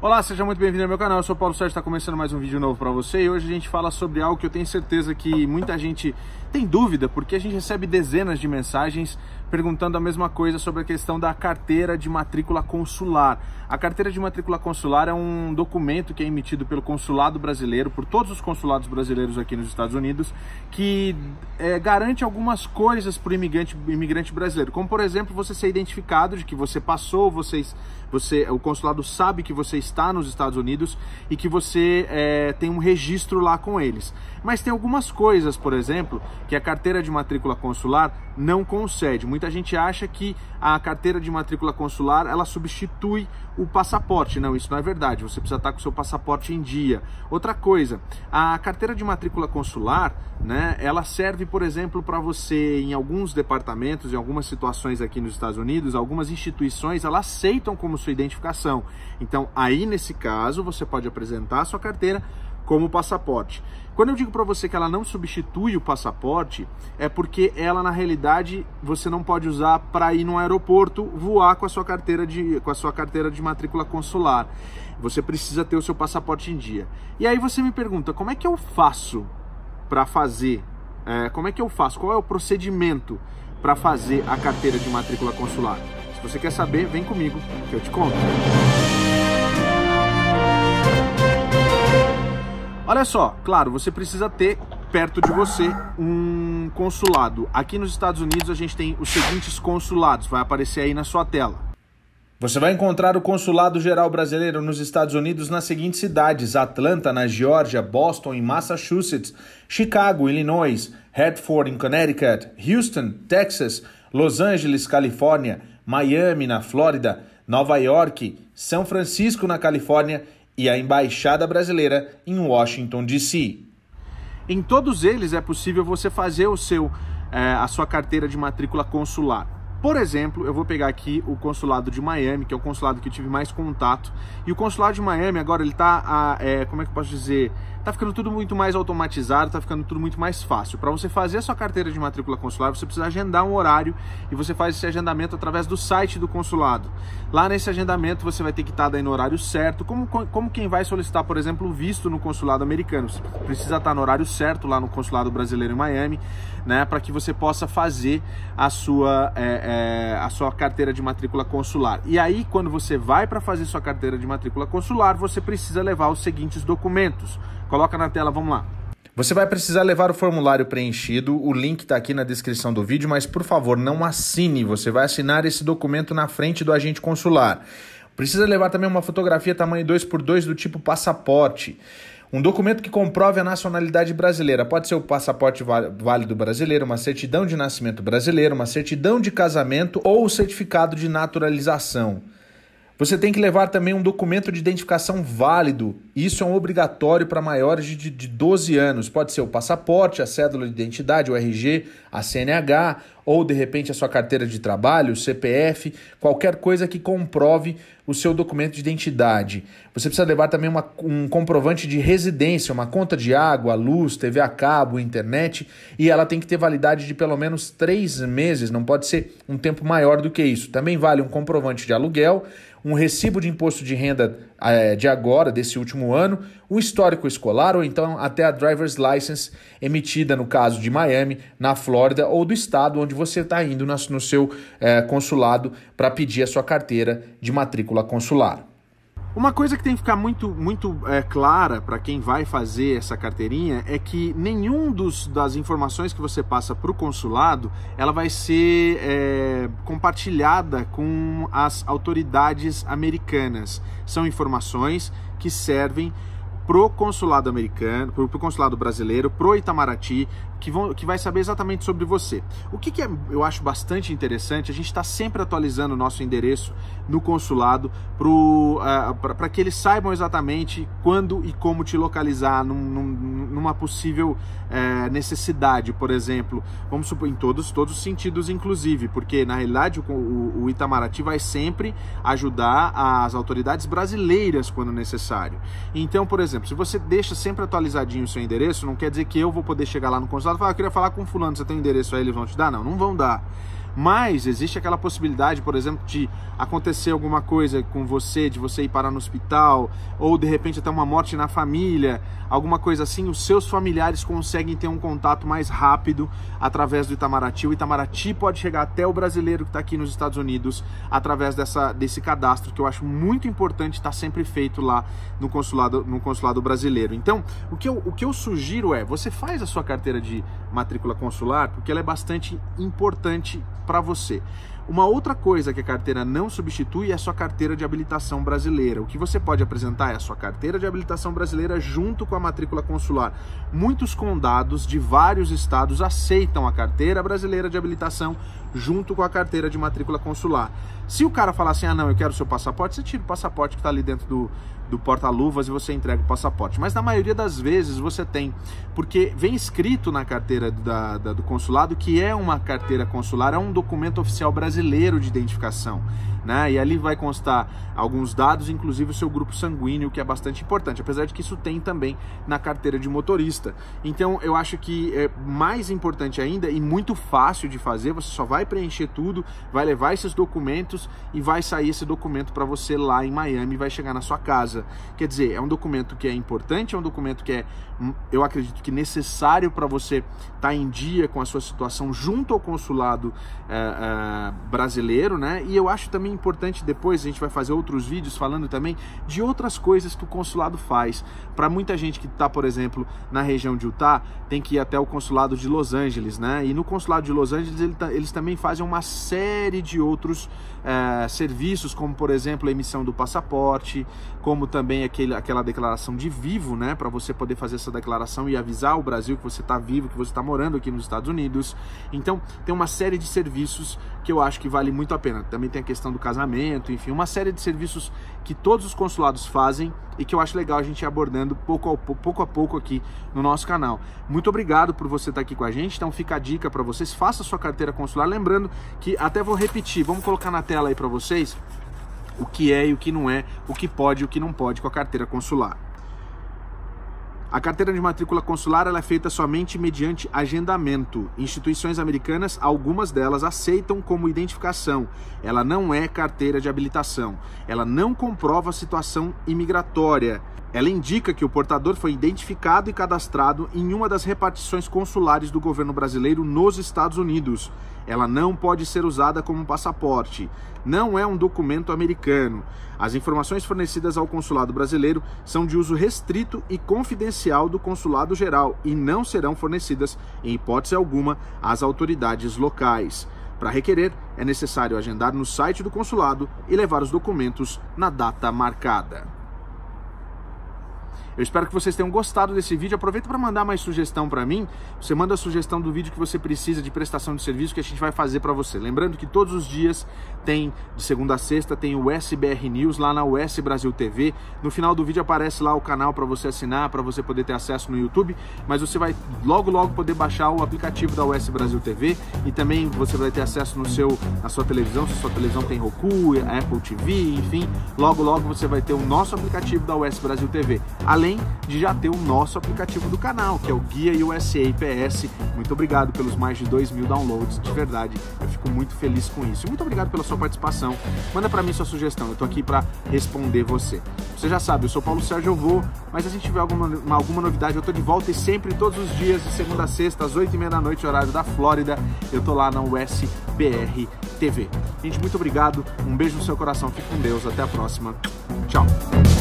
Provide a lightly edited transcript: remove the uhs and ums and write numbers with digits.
Olá, seja muito bem-vindo ao meu canal, eu sou o Paulo Sérgio, está começando mais um vídeo novo para você e hoje a gente fala sobre algo que eu tenho certeza que muita gente tem dúvida, porque a gente recebe dezenas de mensagens perguntando a mesma coisa sobre a questão da carteira de matrícula consular. A carteira de matrícula consular é um documento que é emitido pelo consulado brasileiro, por todos os consulados brasileiros aqui nos Estados Unidos, que garante algumas coisas para o imigrante brasileiro, como por exemplo você ser identificado de que você passou, o consulado sabe que você está nos Estados Unidos e que você tem um registro lá com eles. Mas tem algumas coisas, por exemplo, que a carteira de matrícula consular não concede. Muita gente acha que a carteira de matrícula consular ela substitui o passaporte. Não, isso não é verdade. Você precisa estar com o seu passaporte em dia. Outra coisa, a carteira de matrícula consular, né, ela serve, por exemplo, para você, em alguns departamentos, em algumas situações aqui nos Estados Unidos, algumas instituições, elas aceitam como sua identificação. Então, aí nesse caso, você pode apresentar a sua carteira como passaporte. Quando eu digo para você que ela não substitui o passaporte, é porque ela, na realidade, você não pode usar para ir no aeroporto voar com a sua carteira de matrícula consular. Você precisa ter o seu passaporte em dia. E aí você me pergunta, como é que eu faço para fazer? Qual é o procedimento para fazer a carteira de matrícula consular? Se você quer saber, vem comigo que eu te conto. Olha só, claro, você precisa ter perto de você um consulado. Aqui nos Estados Unidos a gente tem os seguintes consulados, vai aparecer aí na sua tela. Você vai encontrar o Consulado Geral Brasileiro nos Estados Unidos nas seguintes cidades: Atlanta, na Geórgia, Boston, em Massachusetts, Chicago, Illinois, Hartford, em Connecticut, Houston, Texas, Los Angeles, Califórnia, Miami, na Flórida, Nova York, São Francisco, na Califórnia, e a Embaixada Brasileira em Washington, D.C. Em todos eles é possível você fazer a sua carteira de matrícula consular. Por exemplo, eu vou pegar aqui o consulado de Miami, que é o consulado que eu tive mais contato. E o consulado de Miami agora ele tá, como é que eu posso dizer? Tá ficando tudo muito mais automatizado, tá ficando tudo muito mais fácil. Para você fazer a sua carteira de matrícula consular, você precisa agendar um horário e você faz esse agendamento através do site do consulado. Lá nesse agendamento você vai ter que estar daí no horário certo, como quem vai solicitar, por exemplo, o visto no consulado americano. Você precisa estar no horário certo lá no consulado brasileiro em Miami, né, para que você possa fazer a sua carteira de matrícula consular. E aí, quando você vai para fazer sua carteira de matrícula consular, você precisa levar os seguintes documentos. Coloca na tela, vamos lá. Você vai precisar levar o formulário preenchido, o link está aqui na descrição do vídeo, mas por favor, não assine, você vai assinar esse documento na frente do agente consular. Precisa levar também uma fotografia tamanho 2x2 do tipo passaporte. Um documento que comprove a nacionalidade brasileira. Pode ser o passaporte válido brasileiro, uma certidão de nascimento brasileiro, uma certidão de casamento ou o certificado de naturalização. Você tem que levar também um documento de identificação válido. Isso é um obrigatório para maiores de 12 anos. Pode ser o passaporte, a cédula de identidade, o RG, a CNH, ou de repente a sua carteira de trabalho, o CPF, qualquer coisa que comprove o seu documento de identidade. Você precisa levar também um comprovante de residência, uma conta de água, luz, TV a cabo, internet, e ela tem que ter validade de pelo menos 3 meses, não pode ser um tempo maior do que isso. Também vale um comprovante de aluguel, um recibo de imposto de renda de agora, desse último ano, um histórico escolar ou então até a driver's license emitida, no caso de Miami, na Flórida ou do estado onde você está indo no seu consulado para pedir a sua carteira de matrícula consular. Uma coisa que tem que ficar muito clara para quem vai fazer essa carteirinha é que das informações que você passa para o consulado, ela vai ser compartilhada com as autoridades americanas. São informações que servem pro consulado americano, pro consulado brasileiro, pro Itamaraty, que vai saber exatamente sobre você. O que eu acho bastante interessante, a gente está sempre atualizando o nosso endereço no consulado para que eles saibam exatamente quando e como te localizar numa possível necessidade, por exemplo, vamos supor, em todos os sentidos, inclusive, porque na realidade o Itamaraty vai sempre ajudar as autoridades brasileiras quando necessário. Então, por exemplo, se você deixa sempre atualizadinho o seu endereço, não quer dizer que eu vou poder chegar lá no consulado e falar, eu queria falar com fulano, você tem um endereço aí, eles vão te dar? Não vão dar. Mas existe aquela possibilidade, por exemplo, de acontecer alguma coisa com você, de você ir parar no hospital, ou de repente até uma morte na família, alguma coisa assim, os seus familiares conseguem ter um contato mais rápido através do Itamaraty. O Itamaraty pode chegar até o brasileiro que está aqui nos Estados Unidos através desse cadastro, que eu acho muito importante estar sempre feito lá no consulado brasileiro. Então, o que eu sugiro é, você faz a sua carteira de matrícula consular, porque ela é bastante importante para você. Uma outra coisa que a carteira não substitui é a sua carteira de habilitação brasileira. O que você pode apresentar é a sua carteira de habilitação brasileira junto com a matrícula consular. Muitos condados de vários estados aceitam a carteira brasileira de habilitação junto com a carteira de matrícula consular. Se o cara falar assim, ah não, eu quero o seu passaporte, você tira o passaporte que está ali dentro do porta-luvas e você entrega o passaporte. Mas na maioria das vezes você tem, porque vem escrito na carteira do consulado que é uma carteira consular, é um documento oficial brasileiro de identificação, né? E ali vai constar alguns dados, inclusive o seu grupo sanguíneo, que é bastante importante, apesar de que isso tem também na carteira de motorista. Então eu acho que é mais importante ainda e muito fácil de fazer, você só vai preencher tudo, vai levar esses documentos e vai sair esse documento para você lá em Miami e vai chegar na sua casa. Quer dizer, é um documento que é importante, é um documento que é, eu acredito que necessário para você estar em dia com a sua situação junto ao consulado brasileiro, né? E eu acho também importante, depois a gente vai fazer outros vídeos falando também de outras coisas que o consulado faz. Para muita gente que está, por exemplo, na região de Utah, tem que ir até o consulado de Los Angeles, né? E no consulado de Los Angeles eles também fazem uma série de outros serviços, como por exemplo a emissão do passaporte, como também aquela declaração de vivo, né? Para você poder fazer essa declaração e avisar o Brasil que você está vivo, que você está morando aqui nos Estados Unidos. Então tem uma série de serviços que eu acho que vale muito a pena. Também tem a questão do casamento, enfim, uma série de serviços que todos os consulados fazem e que eu acho legal a gente ir abordando pouco a pouco aqui no nosso canal. Muito obrigado por você estar aqui com a gente. Então fica a dica para vocês, faça a sua carteira consular, lembrando que, até vou repetir, vamos colocar na tela aí para vocês o que é e o que não é, o que pode e o que não pode com a carteira consular. A carteira de matrícula consular ela é feita somente mediante agendamento. Instituições americanas, algumas delas, aceitam como identificação. Ela não é carteira de habilitação. Ela não comprova a situação imigratória. Ela indica que o portador foi identificado e cadastrado em uma das repartições consulares do governo brasileiro nos Estados Unidos. Ela não pode ser usada como passaporte. Não é um documento americano. As informações fornecidas ao consulado brasileiro são de uso restrito e confidencial do consulado geral e não serão fornecidas, em hipótese alguma, às autoridades locais. Para requerer, é necessário agendar no site do consulado e levar os documentos na data marcada. Eu espero que vocês tenham gostado desse vídeo. Aproveita para mandar mais sugestão para mim. Você manda a sugestão do vídeo que você precisa de prestação de serviço que a gente vai fazer para você. Lembrando que todos os dias tem, de segunda a sexta, tem o SBR News lá na US Brasil TV. No final do vídeo aparece lá o canal para você assinar, para você poder ter acesso no YouTube. Mas você vai logo poder baixar o aplicativo da US Brasil TV e também você vai ter acesso na sua televisão. Se a sua televisão tem Roku, Apple TV, enfim, logo você vai ter o nosso aplicativo da US Brasil TV. Além de já ter o nosso aplicativo do canal, que é o Guia USA PS. Muito obrigado pelos mais de 2.000 downloads, de verdade, eu fico muito feliz com isso. E muito obrigado pela sua participação. Manda para mim sua sugestão, eu tô aqui para responder você. Você já sabe, eu sou Paulo Sérgio, eu vou, mas se a gente tiver alguma novidade, eu tô de volta e sempre, todos os dias, de segunda a sexta, às 8h30 da noite, horário da Flórida, eu tô lá na USBR TV. Gente, muito obrigado, um beijo no seu coração, fique com Deus, até a próxima, tchau!